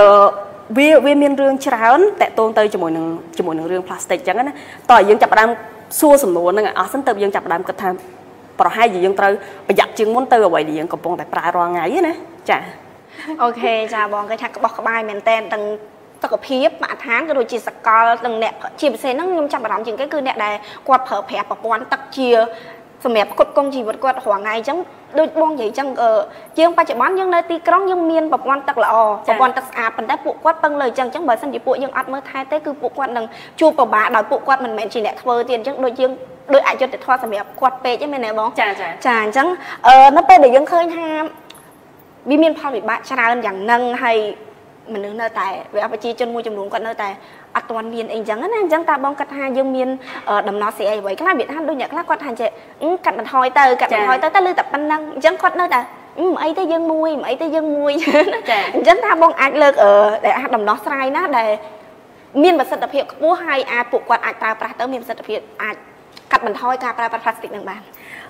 vì miền rương trán tệ tôn tay cho mỗi nương rương plastic chẳng á tỏi dương chập đam xua sầm nổ nè sân tập dương chập đam cất tham bảo hai gì dương tơi bây giờ chừng muốn tơi ở vậy thì dương cầm bông tại prai roa ngày á nè chả ok chà bong cái thằng bọc bài miền tên từng tất cả phía mà tháng cái đôi chỉ sạc co từng nẹt chỉ sẽ nó nhung chập đam chừng cái cứ nẹt này quạt phở phè bọc quan tắc chiaสมัยกดกงจีบกดหัวไงจังโดยบองใหญ่จังเจียงไปจากบ้านยังในตีกร้องยังเมียนแบบวันตักละแบบวันตักอาเป็นได้ปุกวัดปังเลยจังจังบ่สันจิปุยังอัดเมื่อไทยแต่คือปุกวัดหนึ่งชูปะบะดอยปุกวัดมันแมนจีเน็ตเฟอร์เตียนจังโดยยังโดยอาจจะติดทอดสมัยกวาดเปย์จังไม่ไหนบ้องจ่าจังนั่นเป็นเดี๋ยวยังเคยห้ามวิเมียนพอบิบะชราอย่างนั่งให้มันนึกเนื้อแต่เวลาไปจีจนมูจมูกก็เนื้อแต่อัตวันเมียนเองจังนั่นจังตาบองกัดหายังเมียนดำนอเสียไว้ก็น่าเบียดท่านด้วยอย่างก็กัดหาเจกัดมันหอยเตอกัดมันหอยเตอแต่ลือแต่ปันนั่งจังกัดเนื้อแต่ไอ้เตยังมวยไอ้เตยังมวยจังตาบองอัดเลิกแต่ดำนอสไลน์นะแต่เมียนแบบสัตว์เพียบผู้ให้อาปลุกกัดอัดตาปลาเตอเมียนสัตว์เพียบอัดกัดมันหอยกาปลาพลาสติกหนึ่งบาน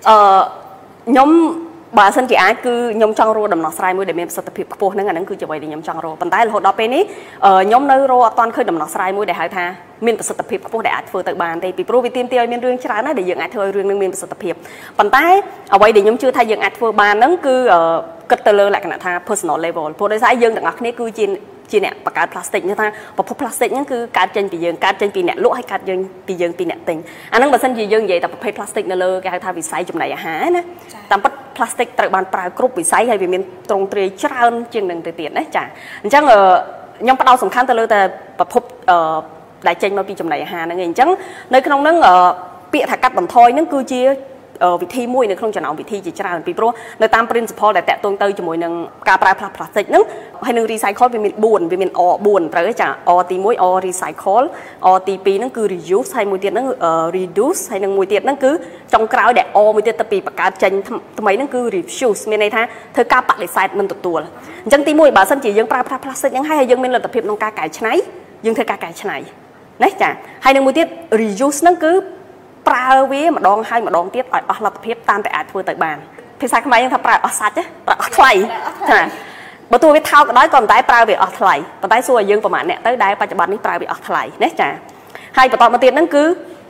nhóm bà sân chị ai cứ nhóm trong rô đầm nọ sai mới để mình sắp tập phô năng anh cứ chỉ vậy để nhóm trong rô bàn tay là hồi đó bên ấy nhóm nơi rô toàn khơi đầm nọ sai mới để hai tha mình sắp tập phô để phô tự bàn thì pro vi tiên tiêu mình riêng chả nó để dựng ai thôi riêng nên mình sắp tập bàn tay ở vậy để nhóm chưa thay dựng ai phô bàn nó cứ cất tơ lơ lại cái tha personal level phô đây sai dương đằng ngọc này cứ chỉ nè bạc cát plastic như ta và phô plastic những cứ cát trên bị nẹt lỗ hay cát trên bị nẹt tình anh đang bà sân gì dương vậy tập phê plastic nó lơ cái tha bị sai chùm này hả nè tạm bắt plastic tại bàn prai group bị sai hay vì mình trồng tre trơn trên đường từ tiền đấy chả chắc nhóm bắt đầu sòng khăn từ lơ ta và phô đại tranh mà bị chùm này hả nè chắc nơi không nó bịa thạch cắt bằng thôi nó cứ chia vị thi mùi nó không cho nào vị thi chỉ ra vì pro nơi tam principle để tẹt tuôn tới cho mùi nâng cá plastic nâng hay nâng recycle vì mình buồn tới chả tì mùi recycle tì pi nâng cứ reuse hay mùi tiệt nâng reduce hay nâng mùi tiệt nâng cứ trong cào để mùi tiệt tập pi bạc cá chanh mấy nâng cứ reuse bên này tha thưa cá bạc để sai mình tụt chẳng tì mùi bà sân chỉ dương plastic những hay dương mình là tập hiệp nông cá cải cháy dương thưa cá cải cháy đấy chả hay nâng mùi tiệt reuse nâng cứ prai với mà đòn hay mà đòn tiết ở lập hiệp tam tại ạt vừa tới bàn thì sao cái máy thằng prai ở sạch chứ prai ở thay បើទោះវាថោកក៏ដោយក៏មិនតែប្រើវាអស់ថ្លៃប៉ុន្តែសួរឲ្យយើងប្រហែលអ្នកទៅដែលបច្ចុប្បន្ននេះប្រើវាអស់ថ្លៃណាចាហើយបន្តមកទៀតហ្នឹងគឺ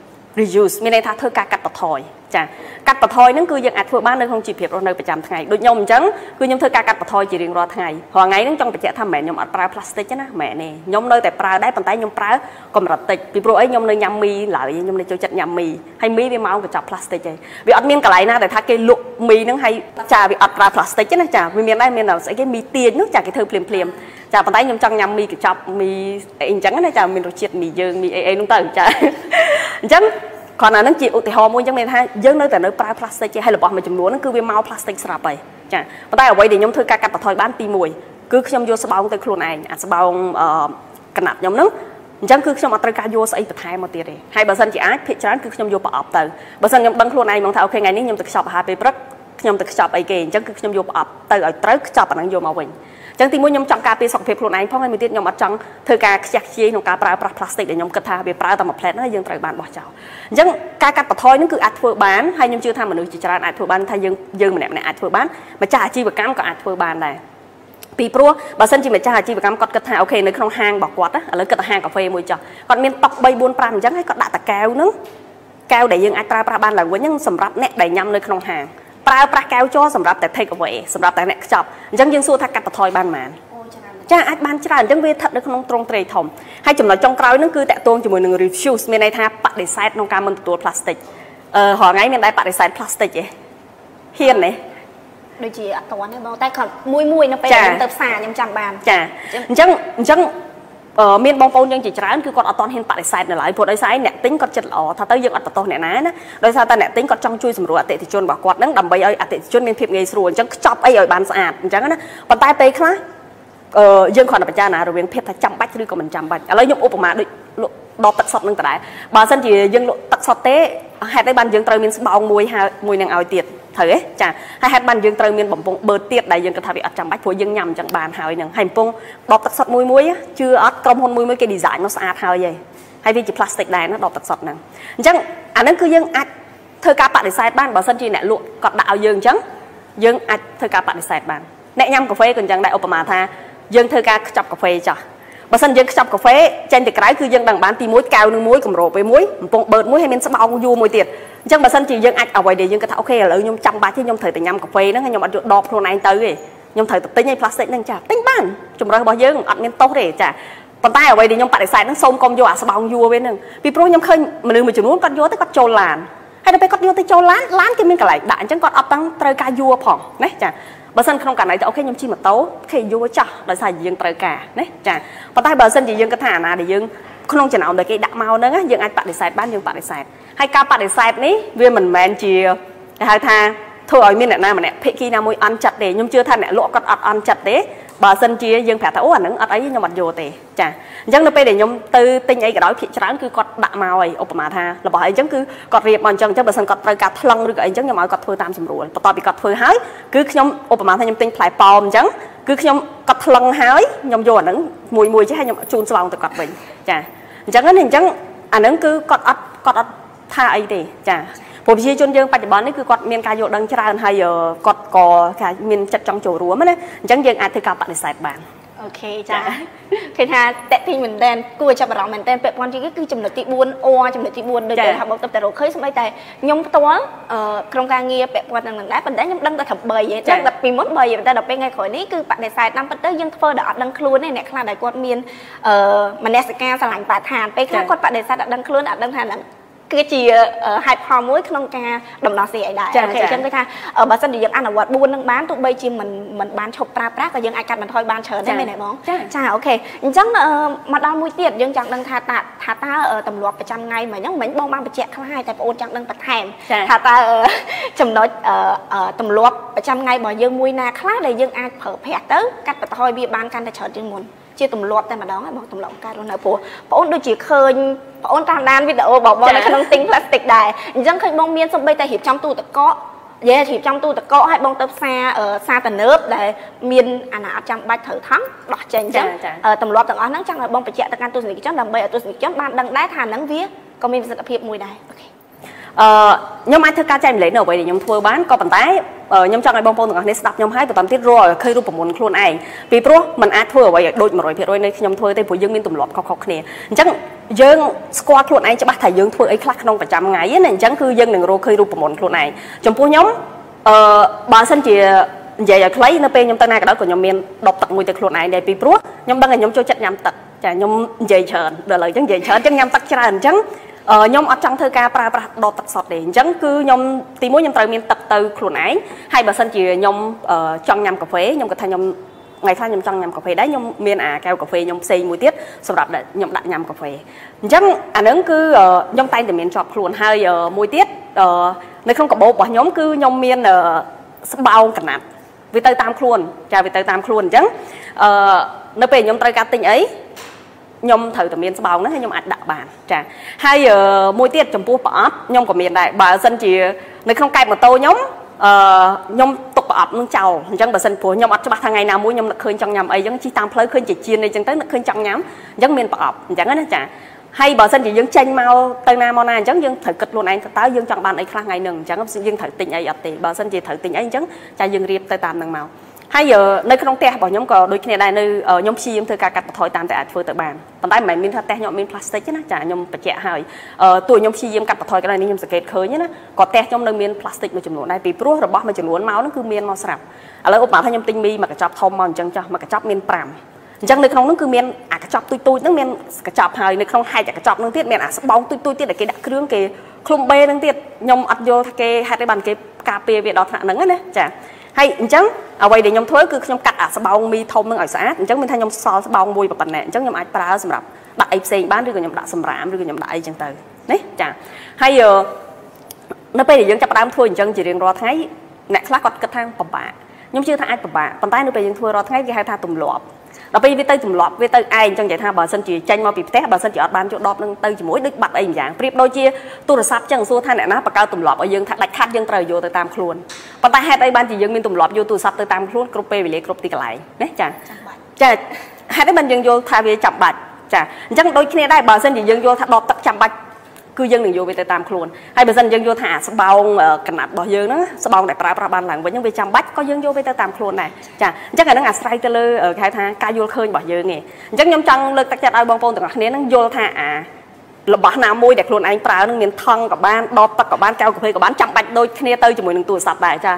reuse មានន័យថាធ្វើការកាត់បន្ថយចាកាត់បន្ថយហ្នឹងគឺយើងអាចធ្វើបាននៅក្នុងជីវភាពរស់នៅប្រចាំថ្ងៃដូចខ្ញុំអញ្ចឹងគឺខ្ញុំធ្វើការកាត់បន្ថយជារៀងរាល់ថ្ងៃរាល់ថ្ងៃហ្នឹងចង់បញ្ជាក់ថាមិនមែនខ្ញុំអត់ប្រើ plastic ទេណាមិនមែនទេខ្ញុំនៅតែប្រើដែរប៉ុន្តែខ្ញុំប្រើកម្រិតតិចពីព្រោះអីខ្ញុំនៅញ៉ាំមីឡើយខ្ញុំនៅចូលចិត្តញ៉ាំមីហើយមីវាមកកញ្ចប់ plastic ឯងវាអត់មានកន្លែងណាដែលថាគេលក់មីហ្នឹងហើយចាវាអត់ប្រើ plastic ទេណាចាវាមានដែរមានស្អីគេមីទាញនោះចាគេធ្វើភ្លាមចាប៉ុន្តែខ្ញុំចង់ញ៉ាំមីកញ្ចប់មីអីអញ្ចឹងណាចាមានរសជាតិមីយើងមីអីនោះទៅចាអញ្ចឹងគ្រាន់តែនឹងជាឧទាហរណ៍មួយអញ្ចឹងមានថាយើងនៅតែនៅប្រើ plastic ហើយរបស់មួយចំនួនហ្នឹងគឺវាមក plastic ស្រាប់ហើយចាប៉ុន្តែអ្វីដែលខ្ញុំធ្វើការកាត់បន្ថយបានទី1គឺខ្ញុំយកស្បោងទៅខ្លួនឯងអាស្បោងកណាត់ខ្ញុំហ្នឹងអញ្ចឹងគឺខ្ញុំអត់ត្រូវការយកស្អីបន្ថែមមកទៀតទេហើយបើសិនជាអាចភាគច្រើនគឺខ្ញុំយកប្រអប់ទៅបើសិនខ្ញុំដឹងខ្លួនឯងមកថាអូខេថ្ងៃនេះខ្ញុំទៅខ្ចប់អាហារពេលព្រឹកខ្ញុំទៅខ្ចប់អីគេអញ្ចឹងគឺខ្ញុំយកប្រអប់ទៅឲ្យត្រូវខ្ចប់អាហ្នឹងយកមកវិញចឹងទីមួយខ្ញុំចង់ការពារសុខភាពខ្លួនឯងផងហើយមួយទៀតខ្ញុំអត់ចង់ធ្វើការខ្ជះខ្ជាយក្នុងការប្រើប្រាស់ plastic ដែលខ្ញុំគិតថាវាប្រើតែមួយផ្លែតហ្នឹងយើងត្រូវបានបោះចោលអញ្ចឹងការកាត់បន្ថយហ្នឹងគឺអាចធ្វើបានហើយខ្ញុំជឿថាមនុស្សជាច្រើនអាចធ្វើបានថាយើងម្នាក់អាចធ្វើបានម្ចាស់អាជីវកម្មក៏អាចធ្វើបានដែរពីព្រោះបើសិនជាម្ចាស់អាជីវកម្មគាត់គិតថាអូខេនៅក្នុងហាងរបស់គាត់ឥឡូវគិតថាហាងកាហ្វេមួយចោះគាត់មានតុក3 4 5អញ្ចឹងហើយគាត់ដាក់តកែវហ្នឹងកែវដែលយើងអាចប្រើប្រាស់បានឡើងវិញហ្នឹងសម្រាប់អ្នកដែលញ៉ាំនៅក្នុងហាងប្រើប្រាស់កែវជ័រសម្រាប់តែ take away សម្រាប់តែអ្នកខ្ចប់អញ្ចឹងយើងសួរថាកាត់បន្ថយបានប៉ុន្មានចាអាចបានច្រើនអញ្ចឹងវាស្ថិតនៅក្នុងទ្រង់ទ្រាយធំហើយចំណុចចុងក្រោយហ្នឹងគឺតាក់ទងជាមួយនឹង refuse មានន័យថាបដិសេធក្នុងការមិនទទួល plastic រាល់ថ្ងៃមានដែរបដិសេធ plastic ទេហ៊ានទេដូចជាអត់ទាន់ទេបងតែគាត់មួយនៅពេលខ្ញុំទៅផ្សារខ្ញុំចាំបានចាអញ្ចឹងមានបងប្អូនយើងជាច្រើនគឺគាត់អត់ទាន់ហ៊ានបដិសេធនៅឡើយព្រោះដោយសារអ្នកទិញគាត់ចិត្តល្អថាទៅយើងអត់បន្ទោសអ្នកណាណាដោយសារតែអ្នកទិញគាត់ចង់ជួយសម្រួលអតិថិជនរបស់គាត់ហ្នឹងដើម្បីឲ្យអតិថិជនមានភាពងាយស្រួលអញ្ចឹងខ្ចប់អីឲ្យបានស្អាតអញ្ចឹងណាប៉ុន្តែពេលខ្លះយើងគ្រាន់តែពិចារណារវាងភាពថាចាំបាច់ឬក៏មិនចាំបាច់ឥឡូវខ្ញុំឧបមាដូចលក់ដបទឹកសុទ្ធនឹងដដែលបើមិនជាយើងលក់ទឹកសុទ្ធទេហេតុអីបានយើងត្រូវមានស្បោងមួយនឹងឲ្យទៀតត្រូវទេចាហើយហេតុបានយើងត្រូវមានបំពង់បឺតទៀតដែលយើងគិតថាវាអត់ចាំបាច់ព្រោះយើងញ៉ាំអញ្ចឹងបានហើយនឹងហើយបំពង់ដបទឹកសុទ្ធមួយជឿអត់ក្រុមហ៊ុនមួយគេ design មកស្អាតហើយហើយវាជា plastic ដែរណាដបទឹកសុទ្ធហ្នឹងអញ្ចឹងអាហ្នឹងគឺយើងអាចធ្វើការបដិសេធបានបើមិនជាអ្នកលក់គាត់ដាក់ឲ្យយើងអញ្ចឹងយើងអាចធ្វើការបដិសេធបានអ្នកញ៉ាំកាហ្វេក៏អញ្ចឹងដែរឧបមាថាយើងធ្វើការខ្ចប់កាហ្វេចាស់បើមិនយើងខ្ចប់កាហ្វេចេញទៅក្រៅគឺយើងដឹងបានទី1កែវនឹង1កម្រោពេល1បំពង់បឺតមួយហើយមានស្បោងយួរមួយទៀតអញ្ចឹងបើមិនជាយើងអាចអ្វីដែលយើងគិតថាអូខេឥឡូវខ្ញុំចាំបាច់ទេខ្ញុំត្រូវតែញ៉ាំកាហ្វេហ្នឹងហើយខ្ញុំអត់យកដបខ្លួនឯងទៅទេខ្ញុំត្រូវតែទិញឲ្យ plastic ហ្នឹងចាទិញបានជំរើសរបស់យើងអត់មានទោសទេចាប៉ុន្តែអ្វីដែលខ្ញុំបដិសេធហ្នឹងសូមកុំយកអាស្បោងយួរវិញហ្នឹងពីព្រោះខ្ញុំឃើញមនុស្សមួយចំនួនគាត់យកទៅគាត់ចូលឡានហើយដល់ពេលគាត់យកទៅចូលឡានគេមានកន្លែងដាក់អញ្ចឹងគាត់អត់តាំងត្រូវការយួរផងណាចាបើសិនក្នុងករណីទៅអូខេខ្ញុំជិះម៉ូតូគេយួរចាស់ដោយសារយើងត្រូវការណាចាប៉ុន្តែបើសិនជាយើងគិតថាអាណាដែលយើងក្នុងចំណោមដែលគេដាក់មកហ្នឹងយើងអាចបដិសេធបានយើងបដិសេធហើយការបដិសេធនេះវាមិនមែនជាគេហៅថាធ្វើឲ្យមានអ្នកណាម្នាក់ភិក្ខីណាមួយអន់ចិត្តទេខ្ញុំជឿថាអ្នកលក់គាត់អត់អន់ចិត្តទេបើសិនជាយើងប្រាប់ថាអូអាហ្នឹងអត់អីខ្ញុំអត់យកទេចាអញ្ចឹងនៅពេលដែលខ្ញុំទៅទិញអីក៏ដោយភាគច្រើនគឺគាត់ដាក់មកហើយឧបមាថារបស់អីអញ្ចឹងគឺគាត់រៀបមកអញ្ចឹងបើសិនគាត់ត្រូវការថ្លឹងឬក៏អីអញ្ចឹងខ្ញុំឲ្យគាត់ធ្វើតាមស្រួលបន្ទាប់ពីគាត់ធ្វើហើយគឺខ្ញុំឧបមាថាខ្ញុំទិញផ្លែប៉ោមអញ្ចឹងគឺខ្ញុំគាត់ថ្លឹងហើយខ្ញុំយកអាហ្នឹងមួយចេះហើយខ្ញុំជូនស្បោងទៅគាត់វិញចាអញ្ចឹងអាហ្នឹងគឺគាត់អត់ថាអីទេចាព្រោះប្រជាជនយើងបច្ចុប្បន្ននេះគឺគាត់មានការយល់ដឹងច្រើនហើយគាត់ក៏ថាមានចិត្តចង់ចូលរួមណាអញ្ចឹងយើងអាចធ្វើការបដិសេធបានអូខេចាឃើញថាតេទីមែនតើគួរចាប់អារម្មណ៍មែនតើពាក់ព័ន្ធជាងគឺចំណុចទី4ចំណុចទី4ដូចគេថាបងទៅតែរកឃើញស្បីតែខ្ញុំផ្ទាល់ក្រុមការងារពាក់ព័ន្ធនឹងដែរប៉ុន្តែខ្ញុំដឹងតែថា3ទេដឹងតែពីមុន3ប៉ុន្តែដល់ពេលថ្ងៃក្រោយនេះគឺបដិសេធតាមពិតទៅយើងធ្វើដល់អត់ដឹងខ្លួនទេអ្នកខ្លះដែលគាត់មានមនសិការស្រឡាញ់បរិស្ថានពេលខ្លះគាត់បដិសេធអត់ដឹងខ្លួនអត់ដឹងថាគឺជាហេតុផលមួយក្នុងការដំណោះស្រាយដែរអូខេអញ្ចឹងគឺថាបើសិនជាយើងអនុវត្ត4នឹងបានទោះបីជាមិនបានឈប់ប្រើប្រាស់ក៏យើងអាចកាត់បន្ថយបានច្រើនដែរមែនទេបងចាអូខេអញ្ចឹងមកដល់មួយទៀតយើងចង់ដឹងថាតើទម្លាប់ប្រចាំថ្ងៃមិនអញ្ចឹងមិញបងបានបញ្ជាក់ខ្លះហើយតែបងអូនចង់ដឹងបន្ថែមថាតើចំណុចទម្លាប់ប្រចាំថ្ងៃរបស់យើងមួយណាខ្លះដែលយើងអាចប្រើប្រាស់ទៅកាត់បន្ថយវាបានកាន់តែច្រើនជាងមុនជាទម្លាប់តែម្ដងហើយបងទម្លាប់កើតរស់នៅព្រោះបងអូនដូចជាឃើញបងអូនតាមដានវីដេអូបងនៅក្នុងទិញ plastic ដែរអញ្ចឹងឃើញបងមានសំបីតែរៀបចំទូទឹកកកនិយាយរៀបចំទូទឹកកកឲ្យបងទៅផ្សារទំនើបដែលមានអាណាអត់ចាំបាច់ត្រូវថង់ដោះចេញអញ្ចឹងទម្លាប់ទាំងអស់ហ្នឹងចង់ឲ្យបងបញ្ជាក់ទៅកាន់ទស្សនិកជនដើម្បីឲ្យទស្សនិកជនបានដឹងដែរថាហ្នឹងវាក៏មានប្រសិទ្ធភាពមួយដែរអូខេខ្ញុំអាចធ្វើការចែកម្លែកនៅអ្វីដែលខ្ញុំធ្វើបានក៏ប៉ុន្តែខ្ញុំចង់ឲ្យបងប្អូនទាំងអស់គ្នាស្ដាប់ខ្ញុំហើយបន្តទៀតរកឃើញរូបមន្តខ្លួនឯងពីព្រោះมันអាចធ្វើអ្វីឲ្យដូច 100% នៃខ្ញុំធ្វើទេព្រោះយើងមានទម្លាប់ខុសៗគ្នាអញ្ចឹងយើងស្គាល់ខ្លួនឯងច្បាស់ថាយើងធ្វើអីខ្លះក្នុងប្រចាំថ្ងៃណាអញ្ចឹងគឺយើងនឹងរកឃើញរូបមន្តខ្លួនឯងចំពោះខ្ញុំបើសិនជានិយាយឲ្យខ្លីនៅពេលខ្ញុំទៅណាក៏ដោយក៏ខ្ញុំមានដបទឹកមួយទៅខ្លួនឯងដែរពីព្រោះខ្ញុំដឹងថាខ្ញុំចូលចិត្តញ៉ាំទឹកចាខ្ញុំនិយាយច្រើនដល់ឥឡូវអញ្ចឹងនិយាយច្រើនអញ្ចឹងញ៉ាំទឹកច្រើនអញ្ចឹងខ្ញុំអត់ចង់ធ្វើការប្រើប្រាស់ដបទឹកសុទ្ធទេអញ្ចឹងគឺខ្ញុំទីមួយខ្ញុំត្រូវមានទឹកទៅខ្លួនឯងហើយបើសិនជាខ្ញុំចង់ញ៉ាំកាហ្វេខ្ញុំគាត់ថាខ្ញុំថ្ងៃខ្លះខ្ញុំចង់ញ៉ាំកាហ្វេដែរខ្ញុំមានអាកែវកាហ្វេខ្ញុំផ្សេងមួយទៀតសម្រាប់ខ្ញុំដាក់ញ៉ាំកាហ្វេអញ្ចឹងអាហ្នឹងគឺខ្ញុំតែងតែមានជាប់ខ្លួនហើយមួយទៀតនៅក្នុងកាបូបរបស់ខ្ញុំគឺខ្ញុំមានស្បោងកណាត់វាទៅតាមខ្លួនចាវាទៅតាមខ្លួនអញ្ចឹងនៅពេលខ្ញុំត្រូវការទិញអីខ្ញុំត្រូវតែមានស្បោងហ្នឹងហើយខ្ញុំអាចដាក់បានចាហើយមួយទៀតចំពោះប្រអប់ខ្ញុំក៏មានដែរបើសិនជានៅក្នុងកែបម៉ូតូខ្ញុំខ្ញុំទុកប្រអប់នឹងចោលអញ្ចឹងបើសិនព្រោះខ្ញុំអត់ច្បាស់ថាថ្ងៃណាមួយខ្ញុំនឹកឃើញចង់ញ៉ាំអីអញ្ចឹងជិះតាមផ្លូវឃើញជាជៀនអីអញ្ចឹងទៅនឹកឃើញចង់ញ៉ាំអញ្ចឹងមានប្រអប់អញ្ចឹងណាចាហើយបើសិនជាយើងចេញមកទៅណាមកណាអញ្ចឹងយើងត្រូវគិតខ្លួនឯងតើយើងចង់បានអីខ្លះថ្ងៃហ្នឹងអញ្ចឹងយើងត្រូវទិញអីអត់ទេបើសិនជាត្រូវទិញអីអញ្ចឹងចាយើងរៀបទៅតាមហ្នឹងមកហើយនៅក្នុងផ្ទះរបស់ខ្ញុំក៏ដូចគ្នាដែរនៅខ្ញុំព្យាយាមធ្វើការកាត់បន្ថយតាមតែអាចធ្វើទៅបានប៉ុន្តែមិនមែនមានថាផ្ទះខ្ញុំមានផ្លាស្ទិកទេណាចាខ្ញុំបញ្ជាក់ហើយទោះខ្ញុំព្យាយាមកាត់បន្ថយក៏ដោយនេះខ្ញុំសង្កេតឃើញណាក៏ផ្ទះខ្ញុំនៅមានផ្លាស្ទិកមួយចំនួនដែរពីព្រោះរបស់មួយចំនួនមកហ្នឹងគឺមានមកស្រាប់ឥឡូវឧបមាថាខ្ញុំទិញមីមួយកញ្ចប់ធំមកអញ្ចឹងចាស់មួយកញ្ចប់មាន5អញ្ចឹងនៅក្នុងនោះគឺមានអាកញ្ចប់ទូចៗហ្នឹងមានកញ្ចប់ហើយនៅក្នុងហែកអាកញ្ចប់ហ្នឹងទៀតមានអាស្បោងទូចៗទៀតដែលគេដាក់គ្រឿងគេឃ្លុំបេហ្នឹងទៀតខ្ញុំអត់យល់ថាគេហេតុអីបានគេការពារវាដល់ថ្នាក់ហ្នឹងណាចាហើយអញ្ចឹងអ្វីដែលខ្ញុំធ្វើគឺខ្ញុំកាត់អាស្បោងមីធំហ្នឹងឲ្យស្អាតអញ្ចឹងមានថាខ្ញុំសល់ស្បោងមួយប៉ុណ្ណេះអញ្ចឹងខ្ញុំអាចប្រើសម្រាប់ដាក់អីផ្សេងបានឬក៏ខ្ញុំដាក់សម្រាមឬក៏ខ្ញុំដាក់អីអញ្ចឹងទៅនេះចាហើយនៅពេលដែលយើងចាប់ផ្ដើមធ្វើអញ្ចឹងជារៀងរាល់ថ្ងៃអ្នកខ្លះគាត់គិតថាពិបាកខ្ញុំជឿថាអាចពិបាកប៉ុន្តែនៅពេលយើងធ្វើរាល់ថ្ងៃគេហៅថាទម្លាប់ដល់ពេលវាទៅទម្លាប់វាទៅឯងអញ្ចឹងនិយាយថាបើសិនជាចេញមកពីផ្ទះបើសិនជាអត់បានយកដបនឹងទៅជាមួយដូចបាត់អីម្យ៉ាងប្រៀបដូចជាទូរស័ព្ទអញ្ចឹងសួរថាអ្នកណាបង្កើតទម្លាប់ឲ្យយើងថាដាច់ខាត់យើងត្រូវយកទៅតាមខ្លួនប៉ុន្តែហេតុអីបានជាយើងមានទម្លាប់យកទូរស័ព្ទទៅតាមខ្លួនគ្រប់ពេលវេលាគ្រប់ទីកន្លែងណាចាចាហេតុអីបានយើងយល់ថាវាចាំបាច់ចាអញ្ចឹងដូចគ្នាដែរបើសិនជាយើងយល់ថាដបទឹកចាំបាច់គឺយើងនឹងយកវាទៅតាមខ្លួនហើយបើសិនយើងយល់ថាស្បោងកណាត់របស់យើងហ្នឹងស្បោងដែលប្រើប្រាស់បានឡើងវិញហ្នឹងវាចាំបាច់ក៏យើងយកវាទៅតាមខ្លួនដែរចាអញ្ចឹងអាហ្នឹងអាស្រ័យទៅលើគេហៅថាការយល់ឃើញរបស់យើងឯងអញ្ចឹងខ្ញុំចង់លើកទឹកចិត្តឲ្យបងប្អូនទាំងអស់គ្នាហ្នឹងយល់ថារបស់ណាមួយដែលខ្លួនឯងប្រើហ្នឹងមានថង់ក៏បានដបទឹកក៏បានកែវកាហ្វេក៏បានចាំបាច់ដូចគ្នាទៅជាមួយនឹងទូរស័ព្ទដែរចា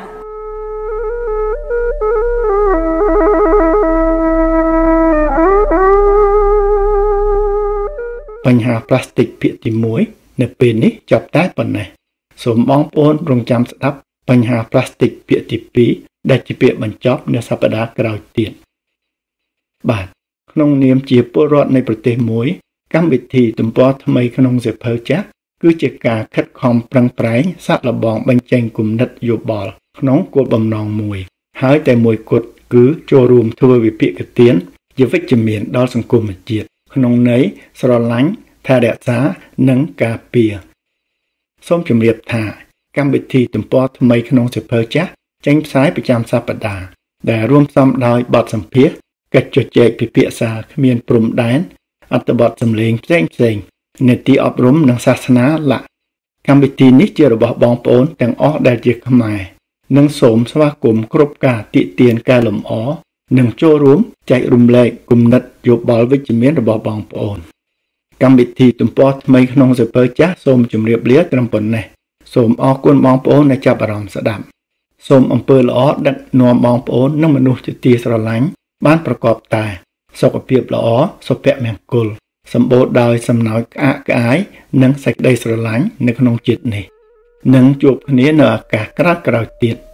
បញ្ហាផ្លាស្ទិកភាគទី1នៅពេលនេះចប់តែប៉ុណ្ណេះសូមបងប្អូនរងចាំស្ដាប់បញ្ហាផ្លាស្ទិកភាគទី2ដែលជាពាក្យបញ្ចប់នៅសប្តាហ៍ក្រោយទៀតបាទក្នុងនាមជាពលរដ្ឋនៃប្រទេសមួយកម្មវិធីទំព័រថ្មីក្នុងសៀវភៅចាស់គឺជាការខិតខំប្រឹងប្រែងសាកល្បងបញ្ចេញគំនិតយោបល់ក្នុងគោលបំណងមួយហើយតែមួយគត់គឺចូលរួមធ្វើវិភាគទានជាវិជ្ជមានដល់សង្គមជាតិក្នុងន័យស្រឡាញ់ថែរក្សានិងការពារសូមជម្រាបថាកម្មវិធីទំព័រថ្មីក្នុងសៀវភៅចាស់ចេញផ្សាយប្រចាំសប្តាហ៍ដែលរួមផ្សំដោយបទសម្ភាសន៍កិច្ចជជែកពិភាក្សាគ្មានព្រំដែនអត្ថបទសម្លេងផ្សេងៗនីតិអប់រំនិងសាសនាលក្ខកម្មវិធីនេះជារបស់បងប្អូនទាំងអស់ដែលជាខ្មែរនិងសូមស្វាគមន៍គ្រប់ការទាក់ទានកែលម្អនិងចូលរួមចែករំលែកគំនិតយោបល់វិជ្ជមានរបស់បងប្អូនកម្មវិធីទំព័រថ្មីក្នុងសៀវភៅចាស់សូមជម្រាបលាត្រឹមប៉ុណ្ណេះសូមអរគុណបងប្អូនដែលចាប់អារម្មណ៍ស្ដាប់សូមអំពើល្អដឹកនាំបងប្អូននិងមនុស្សជាទីស្រឡាញ់បានប្រកបតែសុខភាពល្អសុភមង្គលសម្បូរដោយសំណោចក្អាកក្អាយនិងសេចក្តីស្រឡាញ់នៅក្នុងជាតិនេះនឹងជួបគ្នានៅឱកាសក្រោយៗទៀត